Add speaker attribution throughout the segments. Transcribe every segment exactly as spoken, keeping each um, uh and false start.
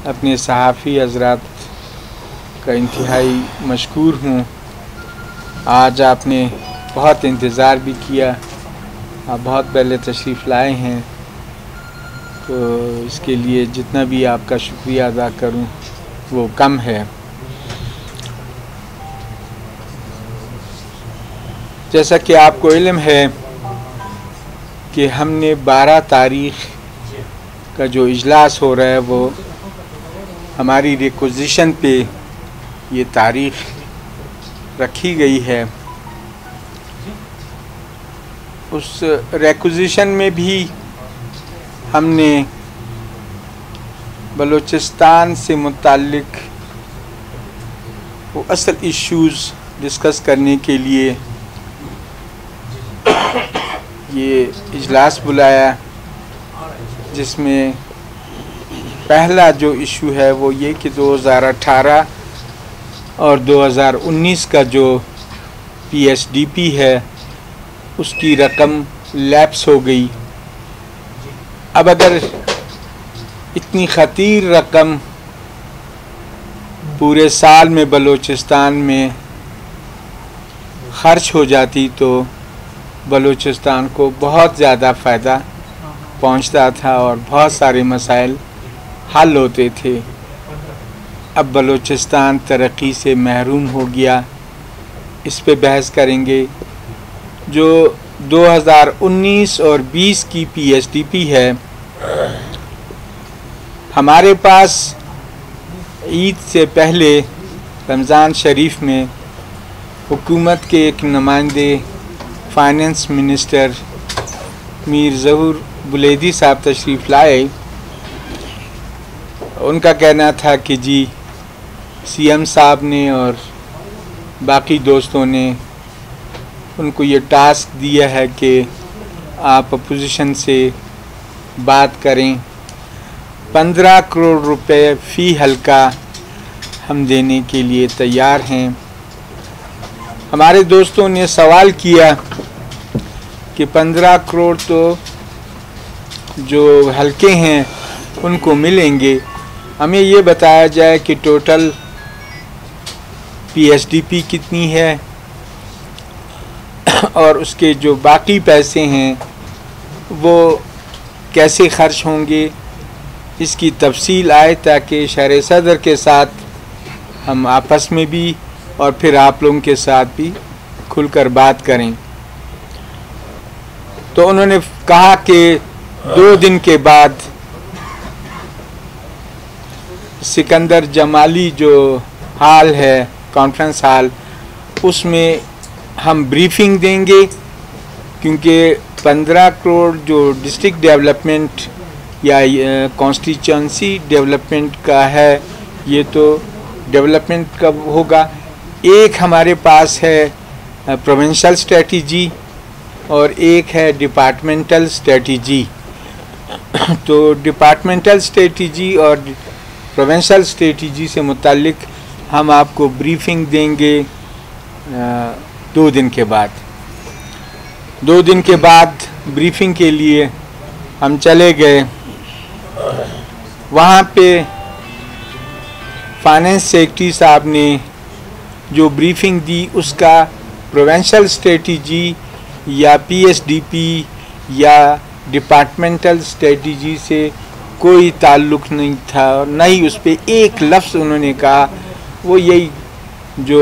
Speaker 1: अपने सहाफ़ी हज़रात का इंतहाई मशकूर हूँ। आज आपने बहुत इंतज़ार भी किया, आप बहुत पहले तशरीफ़ लाए हैं, तो इसके लिए जितना भी आपका शुक्रिया अदा करूँ वो कम है। जैसा कि आपको इल्म है कि हमने बारह तारीख़ का जो इजलास हो रहा है वो हमारी रिक्विजिशन पे ये तारीख़ रखी गई है। उस रिक्विजिशन में भी हमने बलूचिस्तान से मुताल्लिक़ वो असल इश्यूज़ डिस्कस करने के लिए ये इजलास बुलाया, जिसमें पहला जो इशू है वो ये कि दो हज़ार अठारह और दो हज़ार उन्नीस का जो पी एस डी पी है उसकी रकम लैप्स हो गई। अब अगर इतनी ख़तीर रकम पूरे साल में बलूचिस्तान में ख़र्च हो जाती तो बलूचिस्तान को बहुत ज़्यादा फ़ायदा पहुंचता था और बहुत सारे मसाइल हल होते थे। अब बलूचिस्तान तरक्की से महरूम हो गया, इस पे बहस करेंगे। जो दो हज़ार उन्नीस और बीस की पी एस डी पी है, हमारे पास ईद से पहले रमज़ान शरीफ में हुकूमत के एक नुमाइंदे फाइनेंस मिनिस्टर मीर ज़हूर बुलैदी साहब तशरीफ़ लाए। उनका कहना था कि जी सी एम साहब ने और बाकी दोस्तों ने उनको ये टास्क दिया है कि आप अपोजिशन से बात करें। पंद्रह करोड़ रुपए फ़ी हल्का हम देने के लिए तैयार हैं। हमारे दोस्तों ने सवाल किया कि पंद्रह करोड़ तो जो हल्के हैं उनको मिलेंगे, हमें ये बताया जाए कि total P S D P कितनी है और उसके जो बाकी पैसे हैं वो कैसे खर्च होंगे, इसकी तफसील आए ताकि शहर सदर के साथ हम आपस में भी और फिर आप लोगों के साथ भी खुलकर बात करें। तो उन्होंने कहा कि दो दिन के बाद सिकंदर जमाली जो हाल है, कॉन्फ्रेंस हाल, उसमें हम ब्रीफिंग देंगे, क्योंकि पंद्रह करोड़ जो डिस्ट्रिक्ट डेवलपमेंट या कॉन्स्टिट्यूंसी डेवलपमेंट का है, ये तो डेवलपमेंट कब होगा। एक हमारे पास है प्रोविंशियल स्ट्रेटजी और एक है डिपार्टमेंटल स्ट्रेटजी। तो डिपार्टमेंटल स्ट्रेटजी और प्रोविंशियल स्ट्रेटजी से मुताल्लिक़ हम आपको ब्रीफिंग देंगे दो दिन के बाद। दो दिन के बाद ब्रीफिंग के लिए हम चले गए। वहाँ पे फाइनेंस सेक्रेटरी साहब ने जो ब्रीफिंग दी उसका प्रोविंशियल स्ट्रेटजी या पी एस डी पी या डिपार्टमेंटल स्ट्रेटजी से कोई ताल्लुक़ नहीं था, और न ही उस पर एक लफ्ज़ उन्होंने कहा। वो यही जो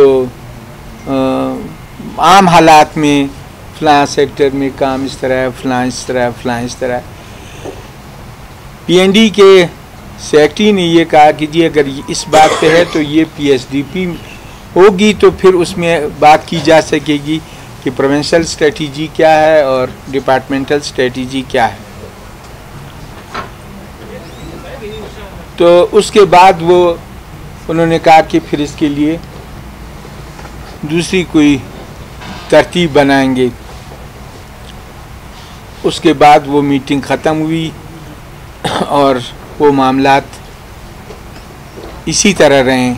Speaker 1: आ, आम हालात में फ़लाँ सेक्टर में काम इस तरह है, फ़लाँ इस तरह है, फ़लाँ इस तरह है। पी एन डी के सेक्रेटरी ने ये कहा कि जी अगर इस बात पे है तो ये पी एस डी पी होगी, तो फिर उसमें बात की जा सकेगी कि प्रोविंशियल स्ट्रेटजी क्या है और डिपार्टमेंटल स्ट्रेटजी क्या है। तो उसके बाद वो उन्होंने कहा कि फिर इसके लिए दूसरी कोई तरतीब बनाएंगे। उसके बाद वो मीटिंग ख़त्म हुई और वो मामलात इसी तरह रहे।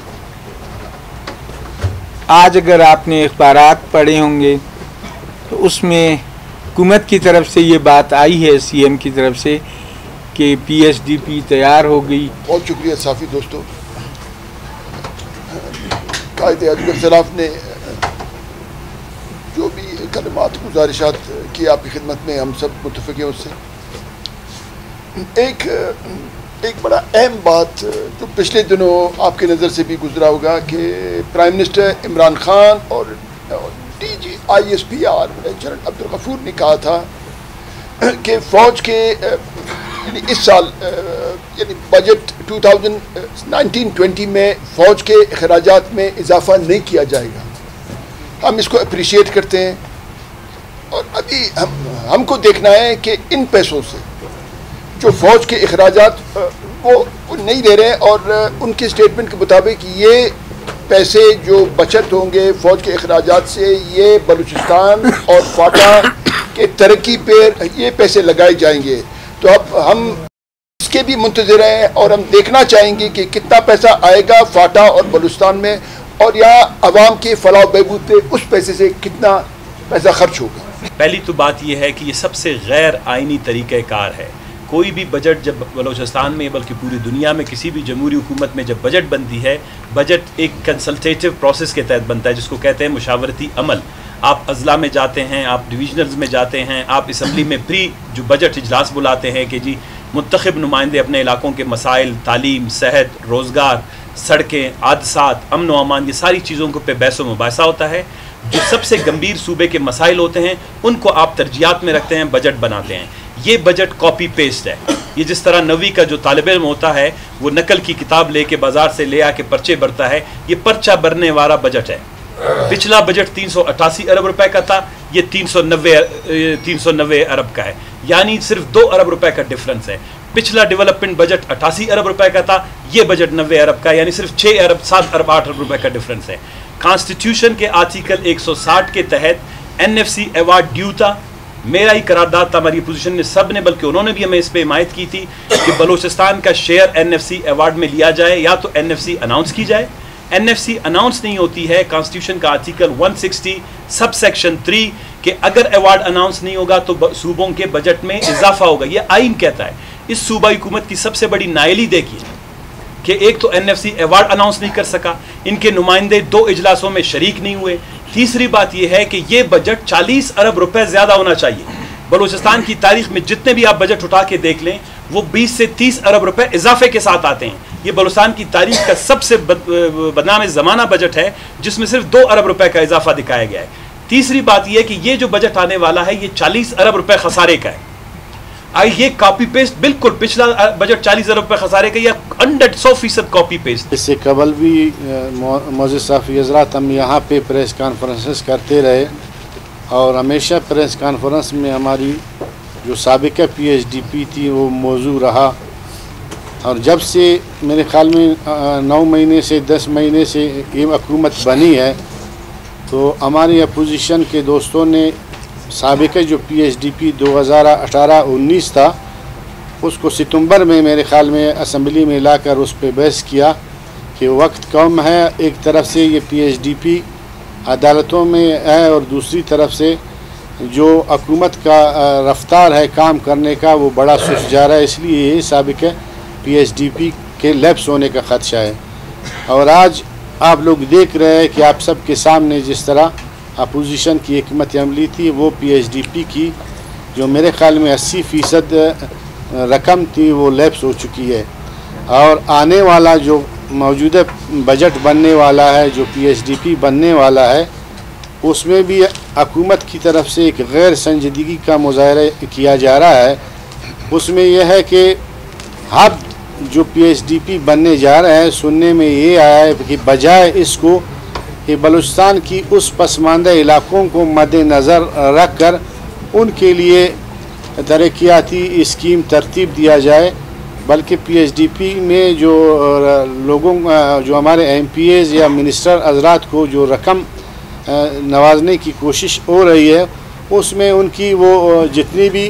Speaker 1: आज अगर आपने अखबारात पढ़े होंगे तो उसमें हुकूमत की तरफ से ये बात आई है, सी एम की तरफ से, कि पी एच डी पी तैयार हो गई।
Speaker 2: बहुत शुक्रिया साफ़ी दोस्तों। कायद अजगर सराफ ने जो भी कलमात गुजारिशात की आपकी खिदमत में हम सब मुतफ़िक़ हैं उससे। एक एक बड़ा अहम बात जो पिछले दिनों आपकी नज़र से भी गुजरा होगा कि प्राइम मिनिस्टर इमरान खान और D G I S P R general Abdul Ghafoor ने कहा था कि फ़ौज के यानी इस साल यानी budget two thousand nineteen twenty में फ़ौज के अखराजात में इजाफ़ा नहीं किया जाएगा। हम इसको अप्रिशिएट करते हैं और अभी हम हमको देखना है कि इन पैसों से जो फ़ौज के अखराजात वो, वो नहीं दे रहे हैं और उनके स्टेटमेंट के मुताबिक ये पैसे जो बचत होंगे फ़ौज के अखराजात से ये बलूचिस्तान और फाटा के तरक्की पर ये पैसे लगाए जाएंगे। तो अब हम इसके भी मुंतज़िर हैं और हम देखना चाहेंगे कि कितना पैसा आएगा फाटा और बलूचिस्तान में और यहाँ अवाम के फलाह बहबूद पे उस पैसे से कितना पैसा खर्च होगा।
Speaker 3: पहली तो बात यह है कि ये सबसे गैर आइनी तरीक़ाकार है। कोई भी बजट जब बलूचिस्तान में बल्कि पूरी दुनिया में किसी भी जमहूरी हुकूमत में जब बजट बनती है, बजट एक कंसल्टेटिव प्रोसेस के तहत बनता है जिसको कहते हैं मुशावरती अमल। आप अजला में जाते हैं, आप डिवीजनल्स में जाते हैं, आप असम्बली में प्री जो बजट इजलास बुलाते हैं कि जी मुंतखब नुमाइंदे अपने इलाकों के मसाइल, तालीम, सेहत, रोज़गार, सड़कें, हादसात, अमन व अमान, ये सारी चीज़ों को पे बहस व मुबाहिसा होता है। जो सबसे गंभीर सूबे के मसाइल होते हैं उनको आप तरजीहात में रखते हैं, बजट बनाते हैं। ये बजट कॉपी पेस्ट है। ये जिस तरह नवी का जो तालिब इल्म होता है वो नकल की किताब लेके बाजार से ले आके पर्चे भरता है, ये पर्चा भरने वाला बजट है। पिछला बजट तीन सौ अट्ठासी अरब रुपए का था, ये तीन सौ नब्बे तीन सौ नब्बे अरब का है, यानी सिर्फ दो अरब रुपए का डिफरेंस है। पिछला डेवलपमेंट बजट अट्ठासी अरब रुपए का था, ये बजट नब्बे अरब का, यानी सिर्फ छः अरब सात अरब आठ अरब रुपए का डिफरेंस है। कॉन्स्टिट्यूशन के आर्टिकल एक सौ साठ के तहत N F C award due था। मेरा ही करारदाद था, हमारी पोजीशन ने सब ने, बल्कि उन्होंने भी हमें इस पर हिमायत की थी कि बलूचिस्तान का share N F C award में लिया जाए या तो एन एफ सी अनाउंस की जाए। एन एफ सी अनाउंस नहीं होती है। कॉन्स्टिट्यूशन का आर्टिकल एक सौ साठ सब सेक्शन थ्री कि अगर अवार्ड अनाउंस नहीं होगा तो सूबों के बजट में इजाफा होगा, ये आइन कहता है। इस सूबाई हुकूमत की सबसे बड़ी नाइली देखिए कि एक तो N F C award announce नहीं कर सका, इनके नुमाइंदे दो इजलासों में शरीक नहीं हुए। तीसरी बात यह है कि यह बजट चालीस अरब रुपए ज्यादा होना चाहिए। बलूचिस्तान की तारीख में जितने भी आप बजट उठा के देख लें वो बीस से तीस अरब रुपए इजाफे के साथ आते हैं। ये बलूचिस्तान की तारीख का सबसे बदनाम ज़माना बजट है जिसमें सिर्फ दो अरब रुपए का इजाफा दिखाया गया है। तीसरी बात यह है कि ये जो बजट आने वाला है ये चालीस अरब रुपए खसारे का है। आई ये कॉपी पेस्ट बिल्कुल पिछला बजट चालीस अरब रुपए खसारे का, या हंड्रेड सौ फीसद कॉपी पेस्ट।
Speaker 4: इससे कबल भी मौजूद साफ़ी हज़रात हम यहाँ पे प्रेस कॉन्फ्रेंसेस करते रहे और हमेशा प्रेस कॉन्फ्रेंस में हमारी जो साबिका पी एच डी पी थी वो मौजू रहा। और जब से मेरे ख्याल में नौ महीने से दस महीने से ये हुकूमत बनी है तो हमारी अपोजिशन के दोस्तों ने साबिका जो पी एच डी पी दो हज़ार अठारह उन्नीस था उसको सितंबर में मेरे ख्याल में असम्बली में लाकर उस पर बहस किया कि वक्त कम है। एक तरफ से ये पी एच डी पी अदालतों में है और दूसरी तरफ से जो हुकूमत का रफ्तार है काम करने का वो बड़ा सुस्त जा रहा है, इसलिए ये साबिका पी एच डी पी के लैप्स होने का ख़दशा है। और आज आप लोग देख रहे हैं कि आप सब के सामने जिस तरह अपोजिशन की हिकमत अमली थी वो पी एच डी पी की जो मेरे ख्याल में अस्सी फ़ीसद रकम थी वो लैप्स हो चुकी है। और आने वाला जो मौजूदा बजट बनने वाला है, जो पी एच डी पी बनने वाला है, उसमें भी हुकूमत की तरफ से एक गैर संजीदगी का मुज़ाहरा किया जा रहा है। उसमें यह है कि अब जो पी एच डी पी बनने जा रहा है सुनने में ये आया है कि बजाय इसको कि बलूचिस्तान की उस पसमानदा इलाकों को मद्देनज़र रख कर उनके लिए तरक्याती स्कीम तरतीब दिया जाए, बल्कि पी एच डी पी में जो लोगों जो हमारे एम पी एज़ या मिनिस्टर हज़रात को जो रकम नवाजने की कोशिश हो रही है उसमें उनकी वो जितनी भी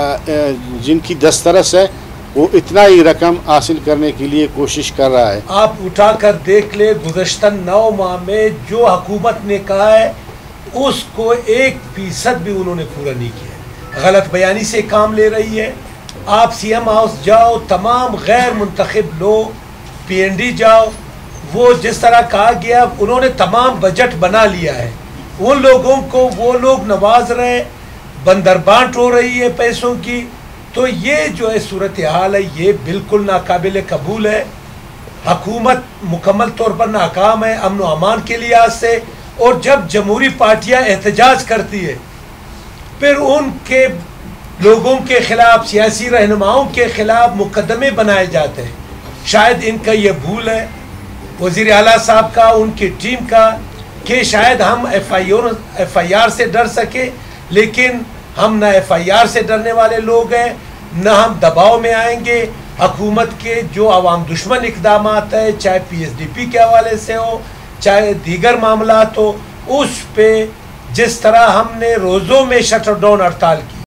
Speaker 4: जिनकी दस्तरस है वो इतना ही रकम हासिल करने के लिए कोशिश कर रहा है।
Speaker 5: आप उठा कर देख ले गुज़श्ता नौ माह में जो हुकूमत ने कहा है उसको एक फीसद भी उन्होंने पूरा नहीं किया। गलत बयानी से काम ले रही है, आप सी एम हाउस जाओ, तमाम गैर मुंतखब लोग पी एन डी जाओ, वो जिस तरह कहा गया उन्होंने तमाम बजट बना लिया है, उन लोगों को वो लोग नवाज रहे, बंदरबांट हो रही है पैसों की। तो ये जो है सूरत हाल है, ये बिल्कुल नाकाबिल कबूल है। हकूमत मुकम्मल तौर पर नाकाम है अमन व अमान के लिहाज से। और जब जमहूरी पार्टियां एहतजाज करती है, फिर उनके लोगों के खिलाफ, सियासी रहनुमाओं के खिलाफ मुकदमे बनाए जाते हैं। शायद इनका ये भूल है वज़ीर आला साहब का, उनकी टीम का, कि शायद हम F I R F I R से डर सके, लेकिन हम ना एफ आई आर से डरने वाले लोग हैं, न हम दबाव में आएंगे। हुकूमत के जो अवाम दुश्मन इकदाम है, चाहे पी एस डी पी के हवाले से हो, चाहे दीगर मामला हो, उस पे जिस तरह हमने रोज़ों में शटर डाउन हड़ताल की,